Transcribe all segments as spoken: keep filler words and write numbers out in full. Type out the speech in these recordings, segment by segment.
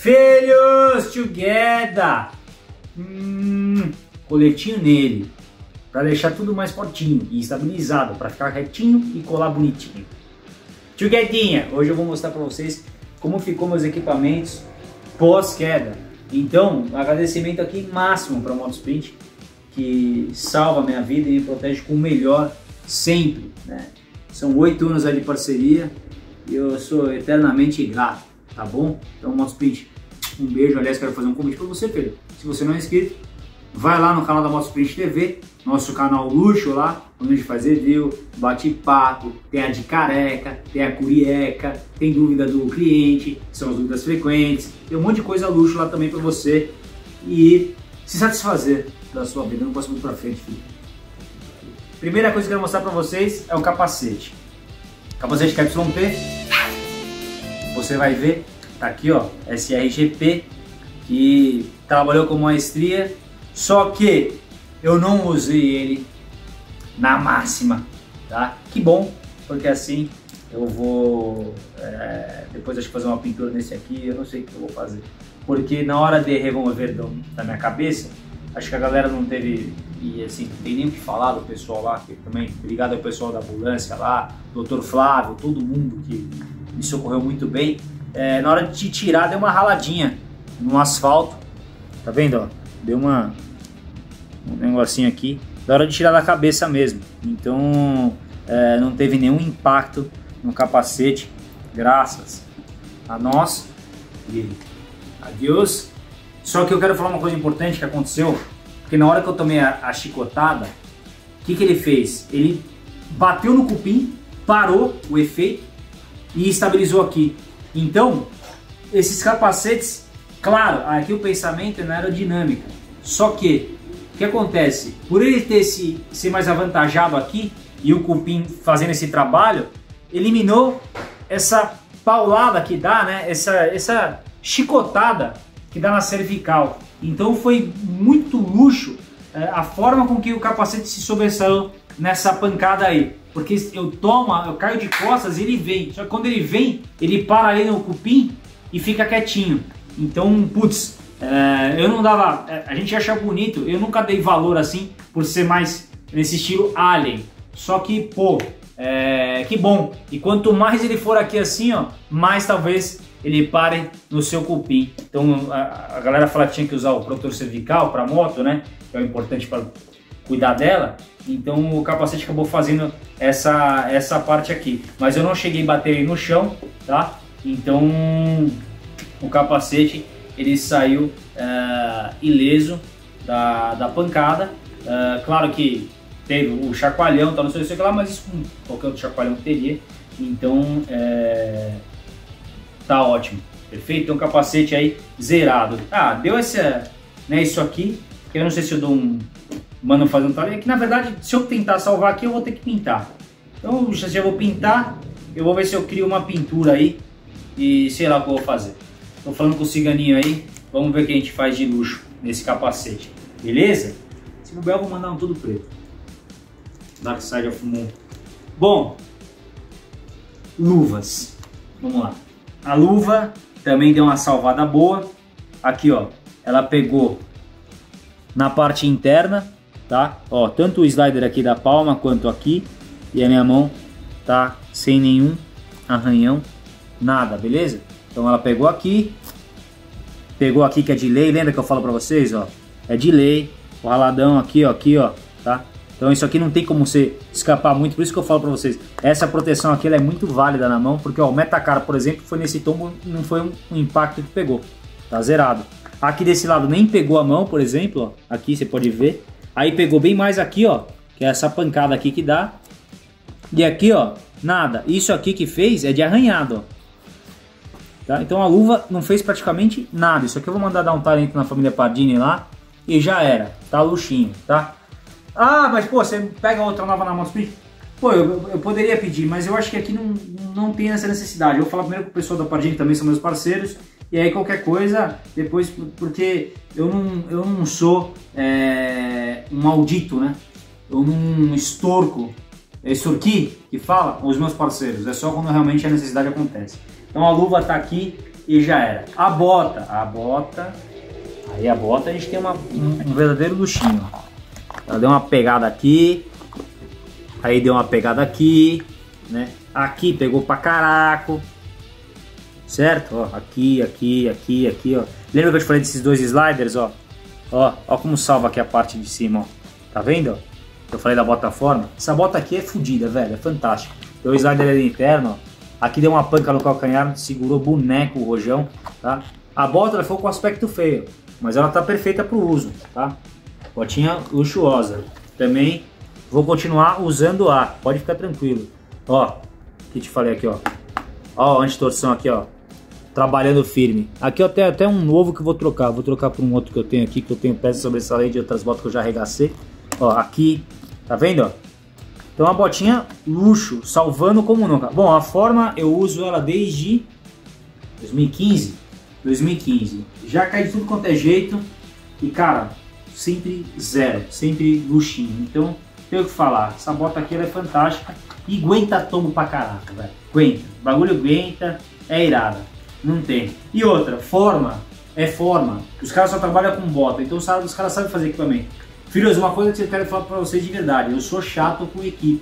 Filhos together! Hum, coletinho nele, para deixar tudo mais fortinho e estabilizado, para ficar retinho e colar bonitinho. Tchuguedinha, hoje eu vou mostrar para vocês como ficou meus equipamentos pós-queda. Então, agradecimento aqui máximo para a Motosprint, que salva a minha vida e me protege com o melhor sempre, né? São oito anos aí de parceria e eu sou eternamente grato, tá bom? Então, Motosprint, um beijo. Aliás, quero fazer um convite para você, Pedro. Se você não é inscrito, vai lá no canal da Motosprint T V, nosso canal luxo lá, onde a gente faz review, bate-papo, tem a de careca, tem a curieca, tem dúvida do cliente, são as dúvidas frequentes, tem um monte de coisa luxo lá também para você e se satisfazer da sua vida. Eu não posso muito para frente, filho. Primeira coisa que eu quero mostrar para vocês é o capacete. Capacete K Y P, você vai ver, tá aqui ó, S R G P, que trabalhou com maestria, só que eu não usei ele na máxima, tá? Que bom, porque assim eu vou, é, depois acho que fazer uma pintura nesse aqui, eu não sei o que eu vou fazer, porque na hora de remover do, da minha cabeça, acho que a galera não teve, e assim, não tem nem o que falar do pessoal lá, que também, obrigado ao pessoal da ambulância lá, doutor Flávio, todo mundo que me socorreu muito bem. É, na hora de tirar deu uma raladinha no asfalto, tá vendo, ó? Deu uma, um negocinho aqui, na hora de tirar da cabeça mesmo, então é, não teve nenhum impacto no capacete, graças a nós e a Deus. Só que eu quero falar uma coisa importante que aconteceu, porque na hora que eu tomei a, a chicotada, o que, que ele fez? Ele bateu no cupim, parou o efeito e estabilizou aqui. Então, esses capacetes, claro, aqui o pensamento é na aerodinâmica, só que o que acontece? Por ele ter esse, ser mais avantajado aqui e o cupim fazendo esse trabalho, eliminou essa paulada que dá, né? Essa, essa chicotada que dá na cervical. Então foi muito luxo é, a forma com que o capacete se sobressaiu nessa pancada aí, porque eu tomo, eu caio de costas e ele vem, só que quando ele vem, ele para ali no cupim e fica quietinho. Então, putz, é, eu não dava, a gente acha bonito, eu nunca dei valor assim, por ser mais nesse estilo Alien, só que, pô, é, que bom, e quanto mais ele for aqui assim, ó, mais talvez ele pare no seu cupim. Então a, a galera fala que tinha que usar o protetor cervical para moto, né, que é o importante para cuidar dela. Então o capacete acabou fazendo essa, essa parte aqui, mas eu não cheguei a bater ele no chão, tá? Então o capacete ele saiu uh, ileso da, da pancada. Uh, claro que teve o chacoalhão, tá, não sei o que lá, mas isso com qualquer outro chacoalhão teria. Então é, tá ótimo, perfeito. Então capacete aí zerado. Ah, deu essa, né, isso aqui, que eu não sei se eu dou um mano fazendo tarefa, que na verdade se eu tentar salvar aqui eu vou ter que pintar. Então já, já vou pintar, eu vou ver se eu crio uma pintura aí e sei lá o que eu vou fazer. Tô falando com o ciganinho aí, vamos ver o que a gente faz de luxo nesse capacete, beleza? Se bobear eu vou mandar um tudo preto. Dark Side of Moon. Bom, luvas, vamos lá. A luva também deu uma salvada boa. Aqui ó, ela pegou na parte interna, tá? Ó, tanto o slider aqui da palma quanto aqui, e a minha mão tá sem nenhum arranhão, nada, beleza? Então ela pegou aqui, pegou aqui que é de lei, lembra que eu falo pra vocês, ó? É de lei, o raladão aqui, ó, aqui, ó, tá? Então isso aqui não tem como você escapar muito, por isso que eu falo pra vocês, essa proteção aqui ela é muito válida na mão, porque ó, o Metacar, por exemplo, foi nesse tombo, não foi um, um impacto que pegou, tá zerado. Aqui desse lado nem pegou a mão, por exemplo, ó, aqui você pode ver, aí pegou bem mais aqui, ó, que é essa pancada aqui que dá, e aqui, ó, nada, isso aqui que fez é de arranhado, ó. Tá? Então a luva não fez praticamente nada, isso aqui eu vou mandar dar um talento na família Pardini lá, e já era, tá luxinho, tá? Ah, mas pô, você pega outra nova na Motosprint? Pô, eu, eu poderia pedir, mas eu acho que aqui não, não tem essa necessidade. Eu vou falar primeiro com o pessoal da Pardini, também são meus parceiros, e aí qualquer coisa, depois, porque eu não, eu não sou é, um maldito, né? Eu não extorco, é extorquir que fala os meus parceiros, é só quando realmente a necessidade acontece. Então a luva tá aqui, e já era. A bota, a bota, aí a bota a gente tem uma, um, um verdadeiro luxinho. Ela deu uma pegada aqui, aí deu uma pegada aqui, né? Aqui pegou pra caraco, certo? Ó, aqui, aqui, aqui, aqui, ó. Lembra que eu te falei desses dois sliders, ó? Ó, ó como salva aqui a parte de cima, ó. Tá vendo, ó? Eu falei da bota forma. Essa bota aqui é fodida, velho, é fantástico. Tem o slider ali interno, ó. Aqui deu uma panca no calcanhar, segurou boneco o rojão, tá? A bota ela ficou com aspecto feio, mas ela tá perfeita pro uso, tá? Botinha luxuosa. Também vou continuar usando A, pode ficar tranquilo. Ó, que te falei aqui, ó. Ó, antitorção aqui, ó. Trabalhando firme. Aqui eu tenho até um novo que eu vou trocar. Vou trocar por um outro que eu tenho aqui, que eu tenho peça sobressalente de outras botas que eu já arregacei. Ó, aqui, tá vendo, ó? Então uma botinha luxo, salvando como nunca. Bom, a forma eu uso ela desde dois mil e quinze. dois mil e quinze. Já cai de tudo quanto é jeito. E cara, sempre zero, sempre luxinho. Então, tenho o que falar. Essa bota aqui ela é fantástica e aguenta tombo pra caraca, velho. Aguenta. O bagulho aguenta, é irada. Não tem. E outra, forma é forma. Os caras só trabalham com bota, então os caras sabem fazer equipamento. Filhos, uma coisa que eu quero falar pra vocês de verdade, eu sou chato com equipe.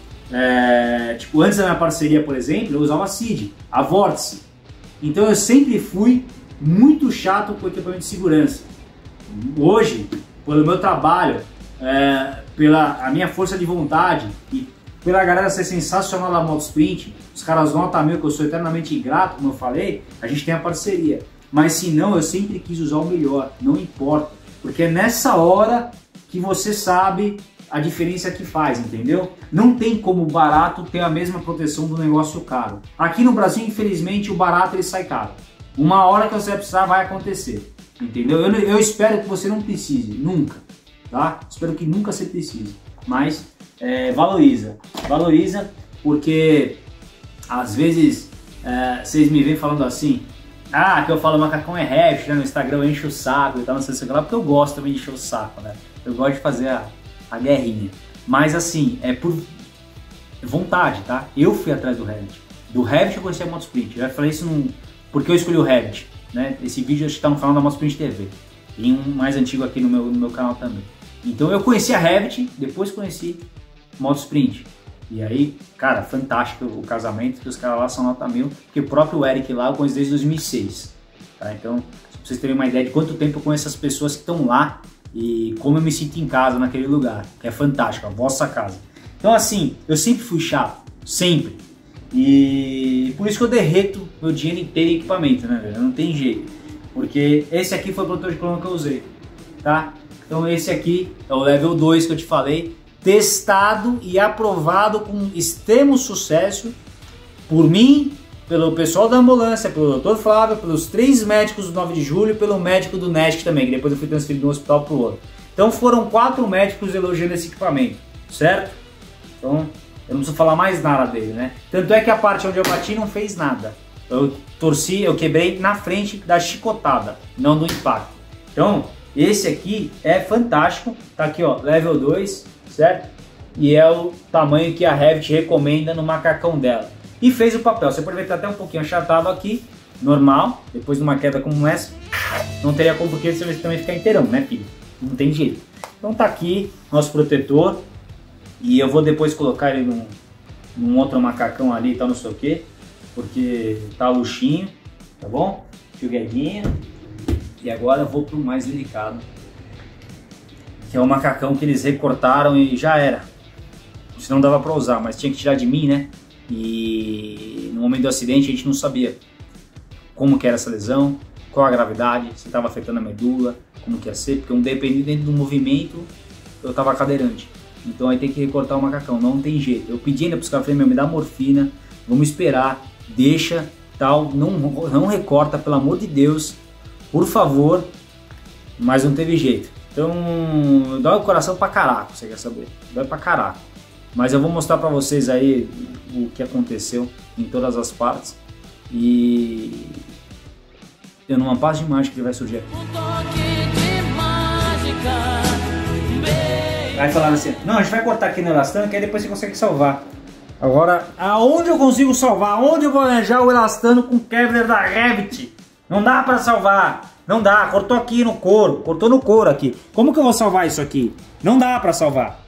É, tipo, antes da minha parceria, por exemplo, eu usava a C I D, a Vórtice. Então eu sempre fui muito chato com equipamento de segurança. Hoje, pelo meu trabalho, é, pela a minha força de vontade e pela galera ser sensacional da Motosprint, os caras notam mil que eu sou eternamente grato, como eu falei, a gente tem a parceria. Mas se não, eu sempre quis usar o melhor, não importa. Porque é nessa hora que você sabe a diferença que faz, entendeu? Não tem como o barato ter a mesma proteção do negócio caro. Aqui no Brasil, infelizmente, o barato ele sai caro. Uma hora que você vai precisar vai acontecer, entendeu? Eu, eu espero que você não precise, nunca, tá? Espero que nunca você precise, mas é, valoriza, valoriza, porque às vezes é, vocês me veem falando assim, ah, que eu falo macacão é rap, né? No Instagram eu encho o saco e tal, não sei se lá, porque eu gosto também de encher o saco, né? Eu gosto de fazer a, a guerrinha. Mas assim, é por vontade, tá? Eu fui atrás do Revit. Do Revit eu conheci a Motosprint. Eu já falei isso num... porque eu escolhi o Revit, né? Esse vídeo acho que tá no canal da Motosprint T V. E um mais antigo aqui no meu, no meu canal também. Então eu conheci a Revit, depois conheci Motosprint. E aí, cara, fantástico o casamento, que os caras lá são nota mil, que o próprio Eric lá eu conheço desde dois mil e seis. Tá? Então, pra vocês terem uma ideia de quanto tempo eu conheço as pessoas que estão lá e como eu me sinto em casa naquele lugar, que é fantástico, a vossa casa. Então assim, eu sempre fui chato, sempre. E por isso que eu derreto meu dinheiro inteiro em equipamento, né, velho? Não tem jeito. Porque esse aqui foi o protetor de clone que eu usei, tá? Então esse aqui é o level dois que eu te falei, testado e aprovado com extremo sucesso por mim, pelo pessoal da ambulância, pelo doutor Flávio, pelos três médicos do nove de julho e pelo médico do Nesc também, que depois eu fui transferido de um hospital para o outro. Então foram quatro médicos elogiando esse equipamento, certo? Então eu não preciso falar mais nada dele, né? Tanto é que a parte onde eu bati não fez nada. Eu torci, eu quebrei na frente da chicotada, não do impacto. Então esse aqui é fantástico, tá aqui ó, level dois, certo? E é o tamanho que a Revit recomenda no macacão dela. E fez o papel. Você pode ver que tá até um pouquinho achatado aqui, normal. Depois de uma queda como essa, não teria como, porque você também ficar inteirão, né, filho? Não tem jeito. Então tá aqui nosso protetor. E eu vou depois colocar ele num, num outro macacão ali e tal, não sei o que, porque tá luxinho, tá bom? Chuguedinha. E agora eu vou pro mais delicado, que é o macacão que eles recortaram e já era. Senão dava pra usar, mas tinha que tirar de mim, né? E no momento do acidente a gente não sabia como que era essa lesão, qual a gravidade, se estava afetando a medula, como que ia ser, porque um dependente do movimento eu estava cadeirante. Então aí tem que recortar o macacão, não tem jeito. Eu pedi ainda para os caras, falei, meu, me dá morfina, vamos esperar, deixa, tal, não, não recorta, pelo amor de Deus, por favor, mas não teve jeito. Então dói o coração pra caraca, você quer saber, dói pra caraca. Mas eu vou mostrar pra vocês aí o que aconteceu em todas as partes. E eu numa paz de mágica que vai surgir aqui. Um toque de mágica. Vai falar assim, não, a gente vai cortar aqui no elastano que aí depois você consegue salvar. Agora, aonde eu consigo salvar? Aonde eu vou arranjar o elastano com Kevlar da Revit? Não dá pra salvar. Não dá, cortou aqui no couro. Cortou no couro aqui. Como que eu vou salvar isso aqui? Não dá pra salvar.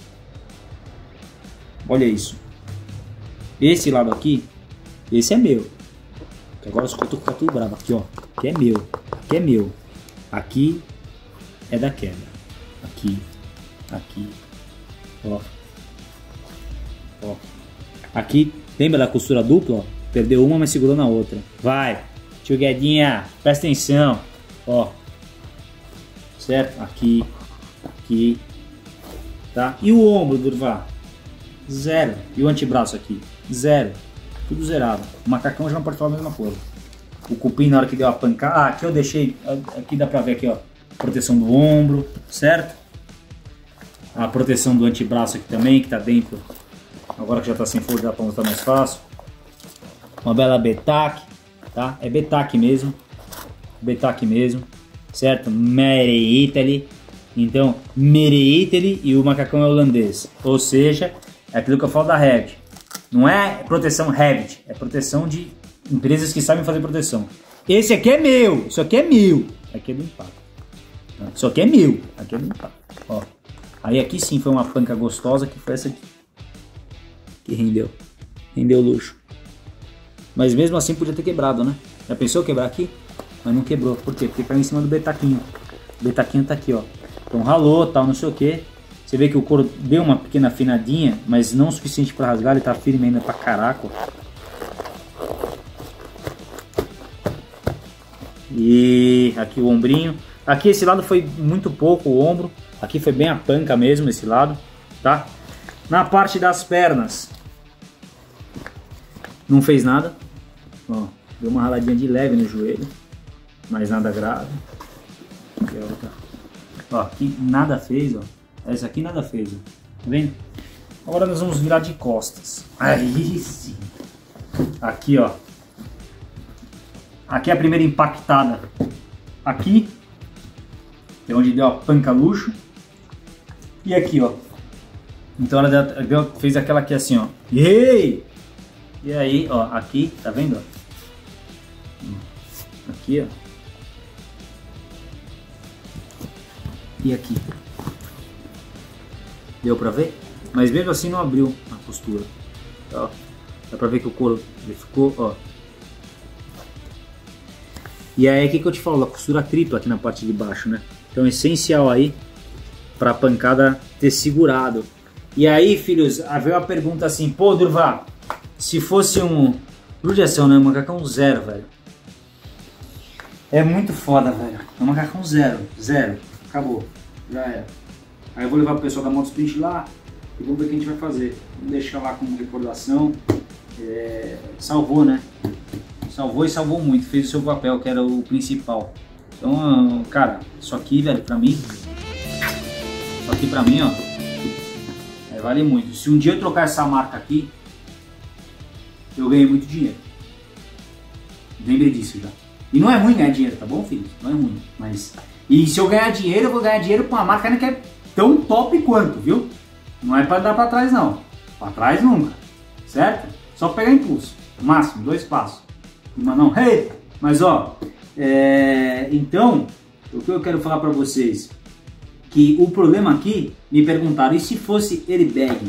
Olha isso. Esse lado aqui, esse é meu. Agora eu tô ficando tudo bravo. Aqui, ó. Aqui é meu. Aqui é meu. Aqui é da queda. Aqui. Aqui. Ó. Ó. Aqui, lembra da costura dupla? Ó? Perdeu uma, mas segurou na outra. Vai. Tio Guedinha, presta atenção. Ó. Certo? Aqui. Aqui. Tá? E o ombro, Durval? Zero. E o antebraço aqui? Zero. Tudo zerado. O macacão já não pode falar a mesma coisa. O cupim na hora que deu a pancada. Ah, aqui eu deixei. Aqui dá pra ver aqui, ó. Proteção do ombro, certo? A proteção do antebraço aqui também, que tá dentro. Agora que já tá sem força, dá pra mostrar mais fácil. Uma bela Betac, tá? É Betac mesmo. Betac mesmo, certo? Made in Italy. Então, Made in Italy e o macacão é holandês. Ou seja, é aquilo que eu falo da Revit. Não é proteção Revit, é proteção de empresas que sabem fazer proteção. Esse aqui é meu, isso aqui é meu. Aqui é do impacto. Isso aqui é meu, aqui é do impacto. Ó. Aí aqui sim foi uma panca gostosa, que foi essa aqui. Que rendeu. Rendeu luxo. Mas mesmo assim podia ter quebrado, né? Já pensou quebrar aqui? Mas não quebrou. Por quê? Porque caiu em cima do betaquinho. O betaquinho tá aqui, ó. Então ralou, tal, não sei o que. Você vê que o couro deu uma pequena afinadinha, mas não o suficiente para rasgar. Ele tá firme ainda pra caraca. E aqui o ombrinho. Aqui esse lado foi muito pouco o ombro. Aqui foi bem a panca mesmo esse lado, tá? Na parte das pernas não fez nada. Ó, deu uma raladinha de leve no joelho, mas nada grave. Aqui, ó, ó, aqui nada fez, ó. Essa aqui nada fez, ó. Tá vendo? Agora nós vamos virar de costas. Aí sim. Aqui, ó. Aqui é a primeira impactada. Aqui é onde deu a panca luxo. E aqui, ó. Então ela deu, fez aquela aqui assim, ó. E, e aí, ó, aqui, tá vendo? Aqui, ó. E aqui. Deu pra ver? Mas mesmo assim não abriu a costura. Ó, dá pra ver que o couro ele ficou, ó. E aí, o que, que eu te falo? A costura tripla aqui na parte de baixo, né? Então, essencial aí pra pancada ter segurado. E aí, filhos, veio a pergunta assim, pô, Durval, se fosse um judiação, né? Um macacão zero, velho. É muito foda, velho. É um macacão zero, zero. Acabou, já era. Aí eu vou levar o pessoal da Moto Sprint lá e vamos ver o que a gente vai fazer. Vamos deixar lá como recordação. É, salvou, né? Salvou e salvou muito. Fez o seu papel, que era o principal. Então, cara, isso aqui, velho, pra mim... Isso aqui pra mim, ó... É, vale muito. Se um dia eu trocar essa marca aqui, eu ganhei muito dinheiro. Lembre disso já. E não é ruim ganhar dinheiro, tá bom, filho? Não é ruim, mas... E se eu ganhar dinheiro, eu vou ganhar dinheiro com uma marca que é tão top quanto, viu? Não é pra dar pra trás, não. Pra trás nunca. Certo? Só pegar impulso. Máximo, dois passos. Mas não, hey! Mas ó, é... então, o que eu quero falar pra vocês, que o problema aqui, me perguntaram, e se fosse airbag?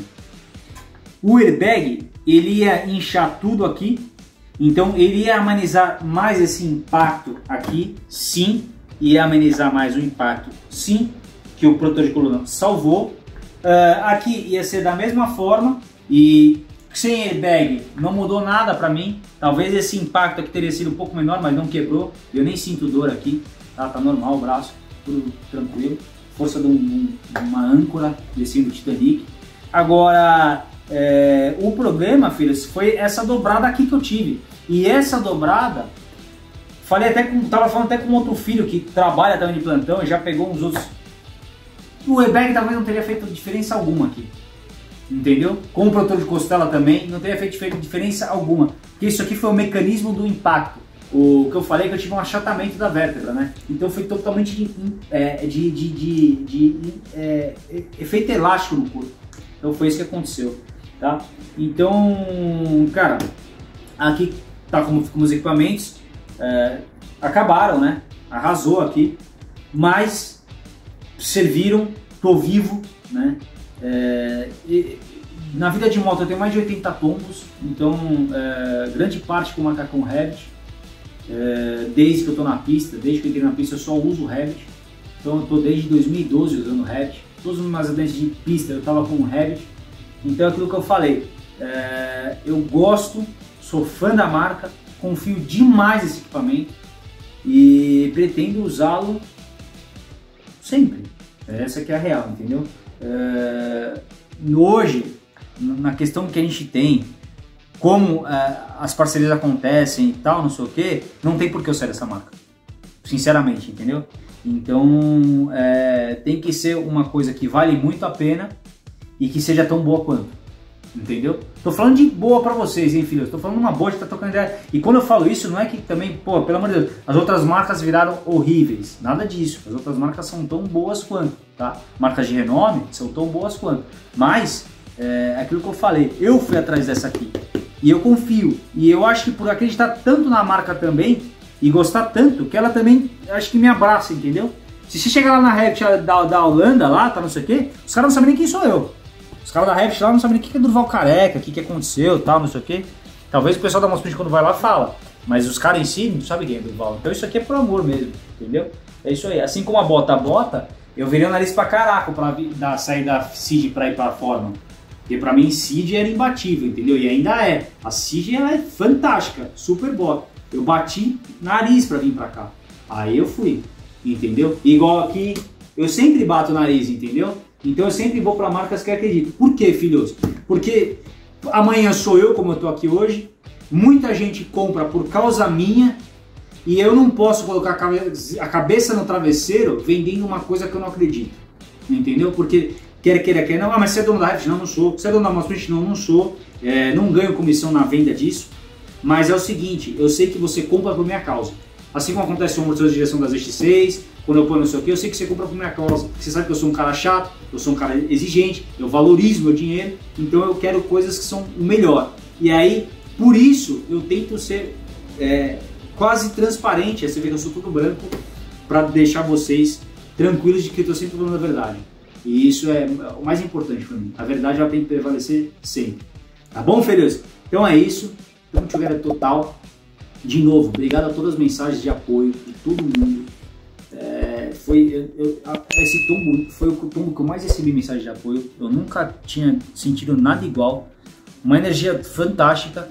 O airbag, ele ia inchar tudo aqui, então ele ia amenizar mais esse impacto aqui, sim, ia amenizar mais o impacto, sim, que o protetor de coluna salvou. Uh, aqui ia ser da mesma forma, e sem airbag não mudou nada pra mim. Talvez esse impacto aqui teria sido um pouco menor, mas não quebrou. Eu nem sinto dor aqui, tá, tá normal o braço, tudo tranquilo. Força de, um, de uma âncora descendo do Titanic. Agora, é, o problema, filhos, foi essa dobrada aqui que eu tive. E essa dobrada, falei até com, tava falando até com outro filho que trabalha também de plantão e já pegou uns outros. O airbag talvez não teria feito diferença alguma aqui. Entendeu? Com o protetor de costela também, não teria feito diferença alguma. Porque isso aqui foi o mecanismo do impacto. O que eu falei é que eu tive um achatamento da vértebra, né? Então foi totalmente de, é, de, de, de, de é, efeito elástico no corpo. Então foi isso que aconteceu, tá? Então, cara, aqui tá como ficam os equipamentos. É, acabaram, né? Arrasou aqui, mas serviram, tô vivo, né? É, e, na vida de moto eu tenho mais de oitenta tombos, então é, grande parte com macacão Revit, é, desde que eu tô na pista, desde que eu entrei na pista eu só uso Revit, então eu tô desde dois mil e doze usando Revit, todos os meus acidentes de pista eu tava com Revit, então é aquilo que eu falei, é, eu gosto, sou fã da marca, confio demais nesse equipamento e pretendo usá-lo sempre, essa que é a real, entendeu? É, hoje, na questão que a gente tem, como é, as parcerias acontecem e tal, não sei o que, não tem por que eu sair dessa marca, sinceramente, entendeu? Então é, tem que ser uma coisa que vale muito a pena e que seja tão boa quanto, entendeu? Tô falando de boa pra vocês, hein, filhos? Tô falando uma boa de tá trocando ideia. E quando eu falo isso, não é que também, pô, pelo amor de Deus, as outras marcas viraram horríveis. Nada disso. As outras marcas são tão boas quanto, tá? Marcas de renome são tão boas quanto. Mas, é aquilo que eu falei, eu fui atrás dessa aqui. E eu confio. E eu acho que por acreditar tanto na marca também, e gostar tanto, que ela também, acho que me abraça, entendeu? Se você chegar lá na Revit da, da Holanda, lá, tá, não sei o quê, os caras não sabem nem quem sou eu. Os caras da Revit lá não sabem nem o que é Durval Careca, o que, que aconteceu, tal, não sei o que. Talvez o pessoal da Mospid quando vai lá fala, mas os caras em si não sabem quem é Durval. Então isso aqui é por amor mesmo, entendeu? É isso aí. Assim como a bota a bota, eu virei o nariz pra caraca pra da, sair da C I D pra ir pra Fórmula. Porque pra mim C I D era imbatível, entendeu? E ainda é. A C I D ela é fantástica, super bota. Eu bati nariz pra vir pra cá. Aí eu fui, entendeu? Igual aqui, eu sempre bato o nariz, entendeu? Então eu sempre vou para marcas que acreditam. Por quê, filhos? Porque amanhã sou eu, como eu tô aqui hoje, muita gente compra por causa minha e eu não posso colocar a cabeça no travesseiro vendendo uma coisa que eu não acredito. Entendeu? Porque quer queira, quer não, ah, mas você é dono da Revit? Não, não sou. Você é dono da Mospid? Não, não sou. É, não ganho comissão na venda disso. Mas é o seguinte, eu sei que você compra por minha causa. Assim como acontece com amortecedor de direção das X T seis, quando eu ponho não sei o que, eu sei que você compra por minha causa. Você sabe que eu sou um cara chato, eu sou um cara exigente, eu valorizo meu dinheiro, então eu quero coisas que são o melhor. E aí, por isso, eu tento ser é, quase transparente, você vê que eu sou tudo branco, para deixar vocês tranquilos de que eu estou sempre falando a verdade. E isso é o mais importante para mim. A verdade ela tem que prevalecer sempre. Tá bom, filhos? Então é isso. Tamo together total. De novo, obrigado a todas as mensagens de apoio de todo mundo. É, foi eu, eu, esse tombo foi o tombo que eu mais recebi mensagem de apoio. Eu nunca tinha sentido nada igual. Uma energia fantástica.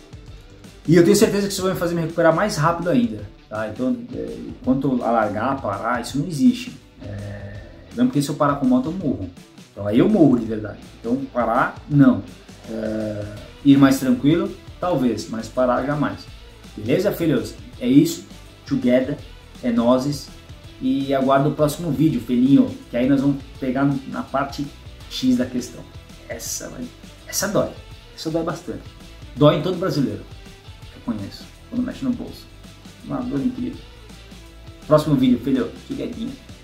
E eu tenho certeza que isso vai me fazer me recuperar mais rápido ainda. Tá? Então, é, enquanto alargar, parar, isso não existe. É, mesmo porque se eu parar com moto, eu morro. Então aí eu morro de verdade. Então parar, não. É, ir mais tranquilo, talvez, mas parar jamais. Beleza, filhos? É isso. Together. É nozes. E aguardo o próximo vídeo, filhinho. Que aí nós vamos pegar na parte X da questão. Essa vai... Essa dói. Essa dói bastante. Dói em todo brasileiro. Que eu conheço. Quando mexe no bolso. Uma dor incrível. Próximo vídeo, filho. Together.